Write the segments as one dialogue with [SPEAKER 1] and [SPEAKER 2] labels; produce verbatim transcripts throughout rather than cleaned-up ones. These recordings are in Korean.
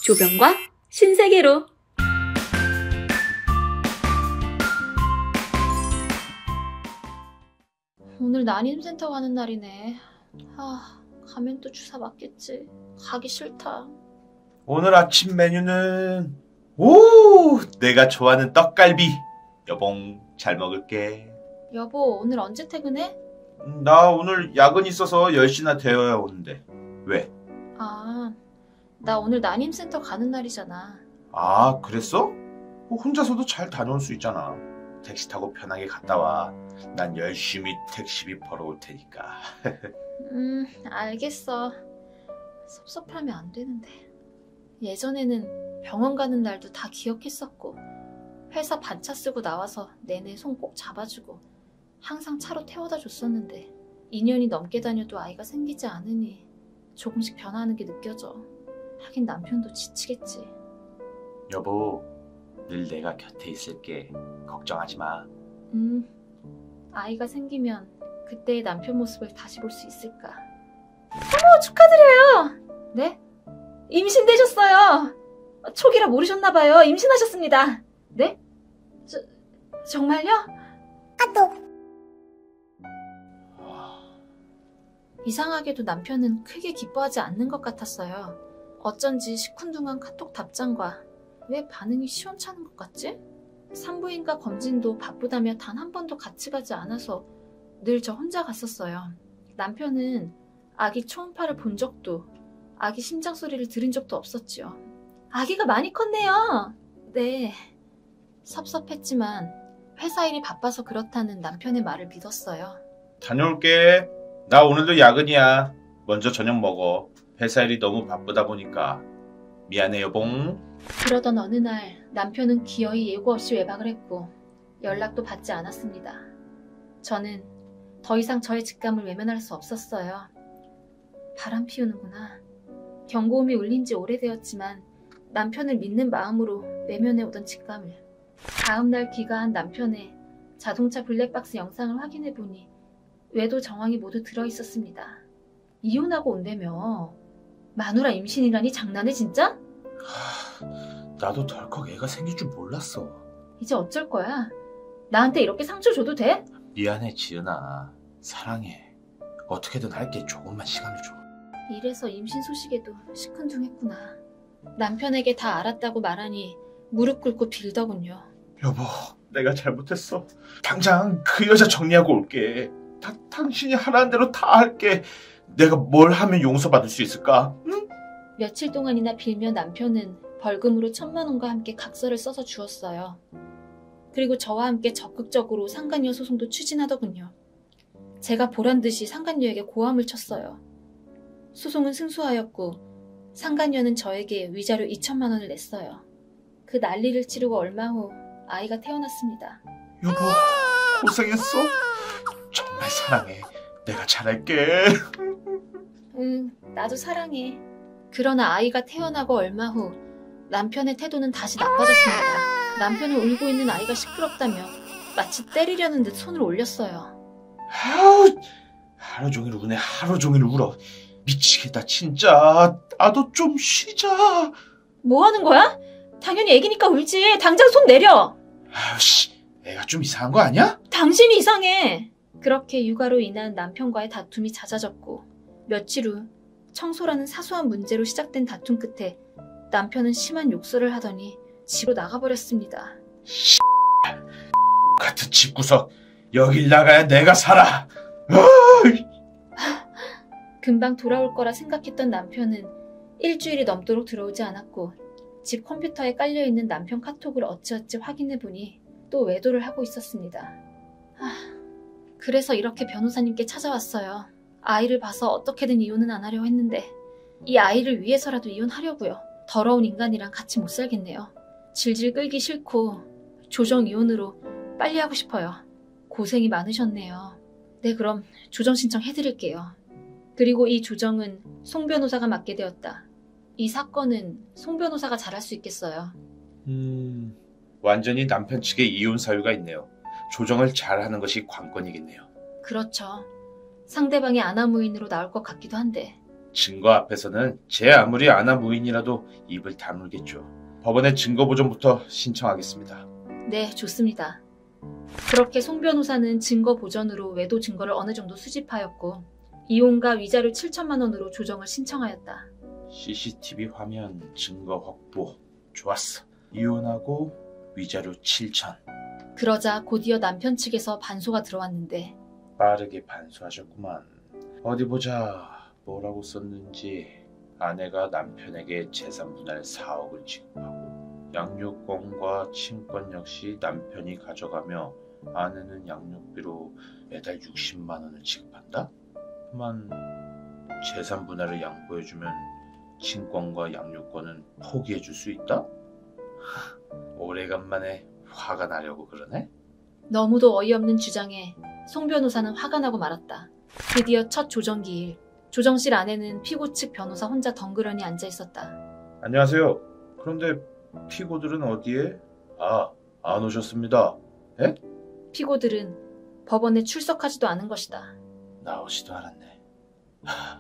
[SPEAKER 1] 조병과 신세계로.
[SPEAKER 2] 오늘 난임센터 가는 날이네. 아, 가면 또 주사 맞겠지. 가기 싫다.
[SPEAKER 3] 오늘 아침 메뉴는 오, 내가 좋아하는 떡갈비. 여봉, 잘 먹을게.
[SPEAKER 2] 여보, 오늘 언제 퇴근해?
[SPEAKER 3] 음, 나 오늘 야근 있어서 열 시나 되어야 오는데. 왜?
[SPEAKER 2] 아, 나 오늘 난임센터 가는 날이잖아.
[SPEAKER 3] 아, 그랬어? 뭐 혼자서도 잘 다녀올 수 있잖아. 택시 타고 편하게 갔다 와. 난 열심히 택시비 벌어올 테니까.
[SPEAKER 2] 음, 알겠어. 섭섭하면 안 되는데. 예전에는 병원 가는 날도 다 기억했었고, 회사 반차 쓰고 나와서 내내 손 꼭 잡아주고 항상 차로 태워다 줬었는데, 이 년이 넘게 다녀도 아이가 생기지 않으니 조금씩 변화하는 게 느껴져. 하긴 남편도 지치겠지.
[SPEAKER 3] 여보, 늘 내가 곁에 있을게. 걱정하지 마.
[SPEAKER 2] 음, 아이가 생기면 그때의 남편 모습을 다시 볼 수 있을까. 어머, 축하드려요. 네? 임신되셨어요. 초기라 모르셨나봐요. 임신하셨습니다. 네? 저, 정말요? 아또. 이상하게도 남편은 크게 기뻐하지 않는 것 같았어요. 어쩐지 시큰둥한 카톡 답장과 왜 반응이 시원찮은 것 같지? 산부인과 검진도 바쁘다며 단 한 번도 같이 가지 않아서 늘 저 혼자 갔었어요. 남편은 아기 초음파를 본 적도, 아기 심장 소리를 들은 적도 없었지요. 아기가 많이 컸네요. 네. 섭섭했지만 회사 일이 바빠서 그렇다는 남편의 말을 믿었어요.
[SPEAKER 3] 다녀올게. 나 오늘도 야근이야. 먼저 저녁 먹어. 회사 일이 너무 바쁘다 보니까. 미안해 여봉.
[SPEAKER 2] 그러던 어느 날 남편은 기어이 예고 없이 외박을 했고 연락도 받지 않았습니다. 저는 더 이상 저의 직감을 외면할 수 없었어요. 바람 피우는구나. 경고음이 울린 지 오래되었지만 남편을 믿는 마음으로 외면해오던 직감을. 다음날 귀가한 남편의 자동차 블랙박스 영상을 확인해보니 외도 정황이 모두 들어있었습니다. 이혼하고 온다며. 마누라 임신이라니 장난해 진짜?
[SPEAKER 3] 하, 나도 덜컥 애가 생길 줄 몰랐어.
[SPEAKER 2] 이제 어쩔 거야? 나한테 이렇게 상처 줘도 돼?
[SPEAKER 3] 미안해 지은아. 사랑해. 어떻게든 할게. 조금만 시간을 줘.
[SPEAKER 2] 이래서 임신 소식에도 시큰둥했구나. 남편에게 다 알았다고 말하니 무릎 꿇고 빌더군요.
[SPEAKER 3] 여보, 내가 잘못했어. 당장 그 여자 정리하고 올게. 다, 당신이 하라는 대로 다 할게. 내가 뭘 하면 용서받을 수 있을까? 응?
[SPEAKER 2] 며칠 동안이나 빌며 남편은 벌금으로 천만 원과 함께 각서를 써서 주었어요. 그리고 저와 함께 적극적으로 상간녀 소송도 추진하더군요. 제가 보란듯이 상간녀에게 고함을 쳤어요. 소송은 승소하였고 상간녀는 저에게 위자료 이천만 원을 냈어요. 그 난리를 치르고 얼마 후 아이가 태어났습니다.
[SPEAKER 3] 여보, 고생했어. 정말 사랑해. 내가 잘할게.
[SPEAKER 2] 응, 나도 사랑해. 그러나 아이가 태어나고 얼마 후 남편의 태도는 다시 나빠졌습니다. 남편은 울고 있는 아이가 시끄럽다며 마치 때리려는 듯 손을 올렸어요.
[SPEAKER 3] 아우, 하루 종일 우네. 하루 종일 울어. 미치겠다 진짜. 나도 좀 쉬자.
[SPEAKER 2] 뭐 하는 거야? 당연히 애기니까 울지. 당장 손 내려.
[SPEAKER 3] 아우씨, 애가 좀 이상한 거 아니야?
[SPEAKER 2] 당신이 이상해. 그렇게 육아로 인한 남편과의 다툼이 잦아졌고 며칠 후 청소라는 사소한 문제로 시작된 다툼 끝에 남편은 심한 욕설을 하더니 집으로 나가버렸습니다.
[SPEAKER 3] 같은 집구석. 여길 나가야 내가 살아.
[SPEAKER 2] 금방 돌아올 거라 생각했던 남편은 일주일이 넘도록 들어오지 않았고 집 컴퓨터에 깔려있는 남편 카톡을 어찌어찌 확인해보니 또 외도를 하고 있었습니다. 하, 그래서 이렇게 변호사님께 찾아왔어요. 아이를 봐서 어떻게든 이혼은 안 하려고 했는데 이 아이를 위해서라도 이혼하려고요. 더러운 인간이랑 같이 못 살겠네요. 질질 끌기 싫고 조정 이혼으로 빨리 하고 싶어요. 고생이 많으셨네요. 네, 그럼 조정 신청 해드릴게요. 그리고 이 조정은 송 변호사가 맡게 되었다. 이 사건은 송 변호사가 잘할 수 있겠어요.
[SPEAKER 3] 음, 완전히 남편 측에 이혼 사유가 있네요. 조정을 잘하는 것이 관건이겠네요.
[SPEAKER 2] 그렇죠. 상대방이 아나무인으로 나올 것 같기도 한데
[SPEAKER 3] 증거 앞에서는 제 아무리 아나무인이라도 입을 다물겠죠. 법원에 증거 보존부터 신청하겠습니다.
[SPEAKER 2] 네, 좋습니다. 그렇게 송 변호사는 증거 보전으로 외도 증거를 어느 정도 수집하였고 이혼과 위자료 칠천만 원으로 조정을 신청하였다.
[SPEAKER 3] 씨씨티비 화면 증거 확보. 좋았어. 이혼하고 위자료 칠천.
[SPEAKER 2] 그러자 곧이어 남편 측에서 반소가 들어왔는데
[SPEAKER 3] 빠르게 반수하셨구만. 어디 보자. 뭐라고 썼는지. 아내가 남편에게 재산 분할 사억을 지급하고 양육권과 친권 역시 남편이 가져가며 아내는 양육비로 매달 육십만 원을 지급한다? 하만 재산 분할을 양보해주면 친권과 양육권은 포기해줄 수 있다? 오래간만에 화가 나려고 그러네?
[SPEAKER 2] 너무도 어이없는 주장에 송 변호사는 화가 나고 말았다. 드디어 첫 조정기일. 조정실 안에는 피고 측 변호사 혼자 덩그러니 앉아 있었다.
[SPEAKER 3] 안녕하세요. 그런데 피고들은 어디에? 아, 안 오셨습니다. 에?
[SPEAKER 2] 피고들은 법원에 출석하지도 않은 것이다.
[SPEAKER 3] 나오지도 않았네. 하,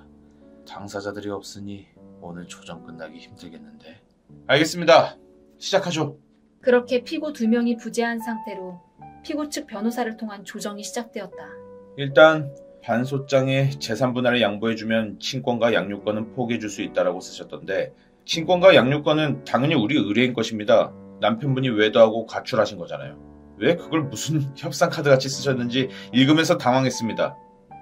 [SPEAKER 3] 당사자들이 없으니 오늘 조정 끝나기 힘들겠는데. 알겠습니다. 시작하죠.
[SPEAKER 2] 그렇게 피고 두 명이 부재한 상태로 피고 측 변호사를 통한 조정이 시작되었다.
[SPEAKER 3] 일단 반소장에 재산 분할을 양보해주면 친권과 양육권은 포기해줄 수 있다라고 쓰셨던데 친권과 양육권은 당연히 우리 의뢰인 것입니다. 남편분이 외도하고 가출하신 거잖아요. 왜 그걸 무슨 협상 카드 같이 쓰셨는지 읽으면서 당황했습니다.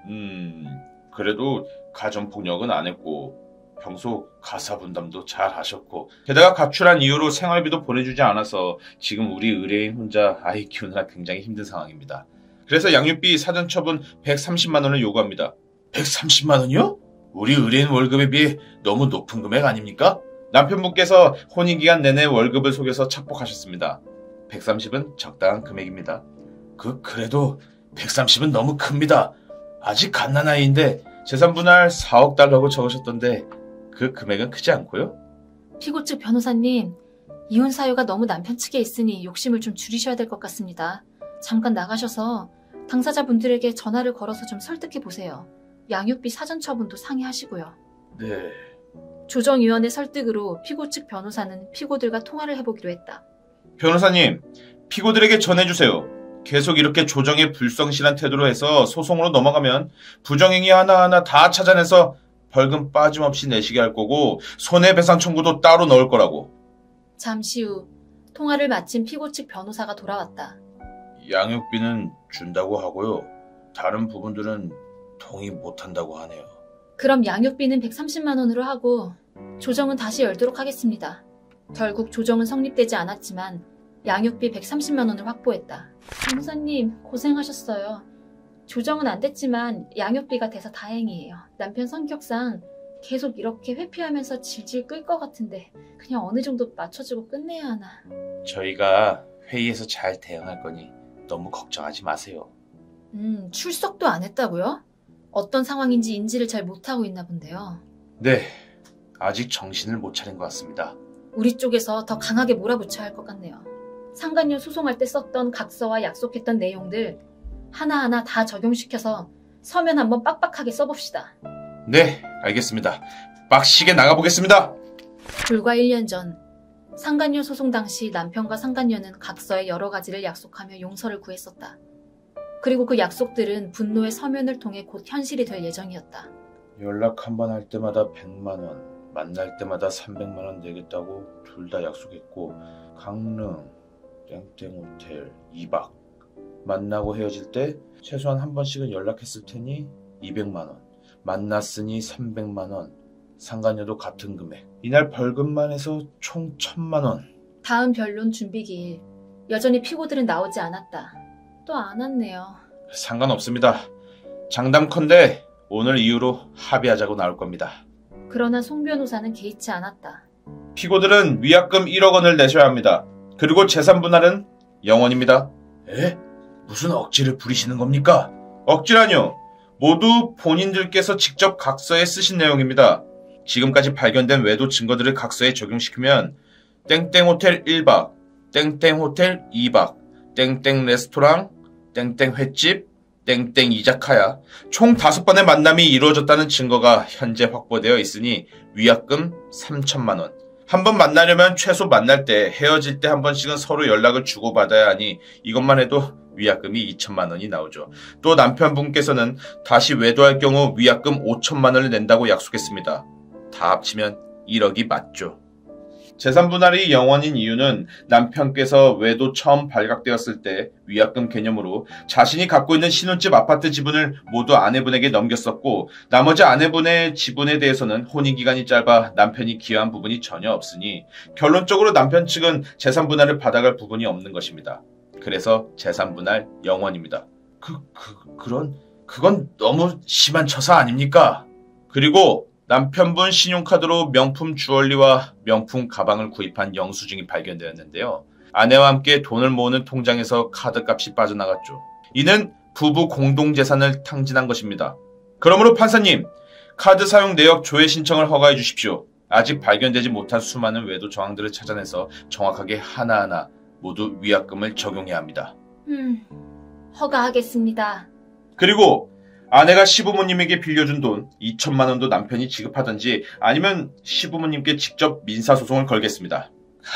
[SPEAKER 3] 음, 그래도 가정폭력은 안 했고 평소 가사 분담도 잘 하셨고 게다가 가출한 이유로 생활비도 보내주지 않아서 지금 우리 의뢰인 혼자 아이 키우느라 굉장히 힘든 상황입니다. 그래서 양육비 사전 처분 백삼십만 원을 요구합니다. 백삼십만 원이요? 우리 의뢰인 월급에 비해 너무 높은 금액 아닙니까? 남편분께서 혼인기간 내내 월급을 속여서 착복하셨습니다. 백삼십은 적당한 금액입니다. 그 그래도 백삼십은 너무 큽니다. 아직 갓난아이인데 재산분할 사억 달러고 적으셨던데 그 금액은 크지 않고요?
[SPEAKER 2] 피고 측 변호사님, 이혼 사유가 너무 남편 측에 있으니 욕심을 좀 줄이셔야 될 것 같습니다. 잠깐 나가셔서 당사자분들에게 전화를 걸어서 좀 설득해 보세요. 양육비 사전 처분도 상의하시고요.
[SPEAKER 3] 네.
[SPEAKER 2] 조정위원회 설득으로 피고 측 변호사는 피고들과 통화를 해보기로 했다.
[SPEAKER 3] 변호사님, 피고들에게 전해주세요. 계속 이렇게 조정에 불성실한 태도로 해서 소송으로 넘어가면 부정행위 하나하나 다 찾아내서 벌금 빠짐없이 내시게 할 거고 손해배상 청구도 따로 넣을 거라고.
[SPEAKER 2] 잠시 후 통화를 마친 피고 측 변호사가 돌아왔다.
[SPEAKER 3] 양육비는 준다고 하고요. 다른 부분들은 동의 못한다고 하네요.
[SPEAKER 2] 그럼 양육비는 백삼십만 원으로 하고 조정은 다시 열도록 하겠습니다. 결국 조정은 성립되지 않았지만 양육비 백삼십만 원을 확보했다. 변호사님 고생하셨어요. 조정은 안 됐지만 양육비가 돼서 다행이에요. 남편 성격상 계속 이렇게 회피하면서 질질 끌 것 같은데 그냥 어느 정도 맞춰주고 끝내야 하나.
[SPEAKER 3] 저희가 회의에서 잘 대응할 거니 너무 걱정하지 마세요.
[SPEAKER 2] 음, 출석도 안 했다고요? 어떤 상황인지 인지를 잘 못하고 있나 본데요.
[SPEAKER 3] 네, 아직 정신을 못 차린 것 같습니다.
[SPEAKER 2] 우리 쪽에서 더 강하게 몰아붙여야 할 것 같네요. 상간녀 소송할 때 썼던 각서와 약속했던 내용들 하나하나 다 적용시켜서 서면 한번 빡빡하게 써봅시다.
[SPEAKER 3] 네, 알겠습니다. 빡시게 나가보겠습니다.
[SPEAKER 2] 불과 일 년 전 상간녀 소송 당시 남편과 상간녀는 각서에 여러 가지를 약속하며 용서를 구했었다. 그리고 그 약속들은 분노의 서면을 통해 곧 현실이 될 예정이었다.
[SPEAKER 3] 연락 한 번 할 때마다 백만 원, 만날 때마다 삼백만 원 내겠다고 둘 다 약속했고 강릉 땡땡 호텔 이 박 만나고 헤어질 때 최소한 한 번씩은 연락했을 테니 이백만 원 만났으니 삼백만 원 상간녀도 같은 금액 이날 벌금만 해서 총 천만 원.
[SPEAKER 2] 다음 변론 준비기일 여전히 피고들은 나오지 않았다. 또 안 왔네요.
[SPEAKER 3] 상관없습니다. 장담컨대 오늘 이후로 합의하자고 나올 겁니다.
[SPEAKER 2] 그러나 송 변호사는 개의치 않았다.
[SPEAKER 3] 피고들은 위약금 일억 원을 내셔야 합니다. 그리고 재산 분할은 영원입니다. 에? 무슨 억지를 부리시는 겁니까? 억지라뇨. 모두 본인들께서 직접 각서에 쓰신 내용입니다. 지금까지 발견된 외도 증거들을 각서에 적용시키면 땡땡 호텔 일 박, 땡땡 호텔 이 박, 땡땡 레스토랑, 땡땡 횟집, 땡땡 이자카야. 총 다섯 번의 만남이 이루어졌다는 증거가 현재 확보되어 있으니 위약금 삼천만 원. 한 번 만나려면 최소 만날 때 헤어질 때 한 번씩은 서로 연락을 주고받아야 하니 이것만 해도 위약금이 이천만 원이 나오죠. 또 남편분께서는 다시 외도할 경우 위약금 오천만 원을 낸다고 약속했습니다. 다 합치면 일억이 맞죠. 재산분할이 영원인 이유는 남편께서 외도 처음 발각되었을 때 위약금 개념으로 자신이 갖고 있는 신혼집 아파트 지분을 모두 아내분에게 넘겼었고 나머지 아내분의 지분에 대해서는 혼인기간이 짧아 남편이 기여한 부분이 전혀 없으니 결론적으로 남편 측은 재산분할을 받아갈 부분이 없는 것입니다. 그래서 재산분할 영원입니다. 그, 그, 그런, 그건 너무 심한 처사 아닙니까? 그리고 남편분 신용카드로 명품 주얼리와 명품 가방을 구입한 영수증이 발견되었는데요. 아내와 함께 돈을 모으는 통장에서 카드값이 빠져나갔죠. 이는 부부 공동재산을 탕진한 것입니다. 그러므로 판사님, 카드 사용 내역 조회 신청을 허가해 주십시오. 아직 발견되지 못한 수많은 외도 정황들을 찾아내서 정확하게 하나하나 모두 위약금을 적용해야 합니다.
[SPEAKER 2] 음, 허가하겠습니다.
[SPEAKER 3] 그리고 아내가 시부모님에게 빌려준 돈 이천만 원도 남편이 지급하든지 아니면 시부모님께 직접 민사소송을 걸겠습니다.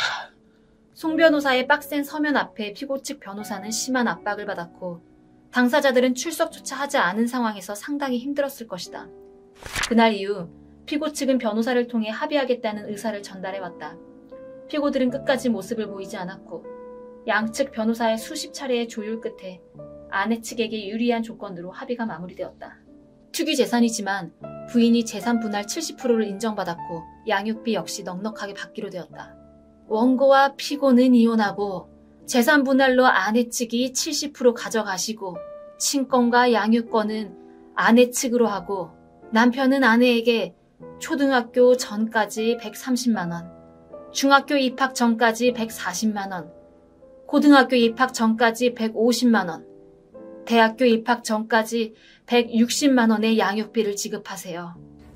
[SPEAKER 2] 송 변호사의 빡센 서면 앞에 피고 측 변호사는 심한 압박을 받았고 당사자들은 출석조차 하지 않은 상황에서 상당히 힘들었을 것이다. 그날 이후 피고 측은 변호사를 통해 합의하겠다는 의사를 전달해왔다. 피고들은 끝까지 모습을 보이지 않았고 양측 변호사의 수십 차례의 조율 끝에 아내 측에게 유리한 조건으로 합의가 마무리되었다. 투기 재산이지만 부인이 재산 분할 칠십 퍼센트를 인정받았고 양육비 역시 넉넉하게 받기로 되었다. 원고와 피고는 이혼하고 재산 분할로 아내 측이 칠십 퍼센트 가져가시고 친권과 양육권은 아내 측으로 하고 남편은 아내에게 초등학교 전까지 백삼십만 원, 중학교 입학 전까지 백사십만 원, 고등학교 입학 전까지 백오십만 원, 대학교 입학 전까지 백육십만 원의 양육비를 지급하세요.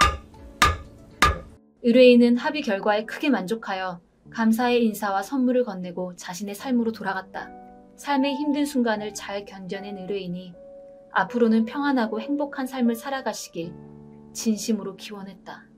[SPEAKER 2] 의뢰인은 합의 결과에 크게 만족하여 감사의 인사와 선물을 건네고 자신의 삶으로 돌아갔다. 삶의 힘든 순간을 잘 견뎌낸 의뢰인이 앞으로는 평안하고 행복한 삶을 살아가시길 진심으로 기원했다.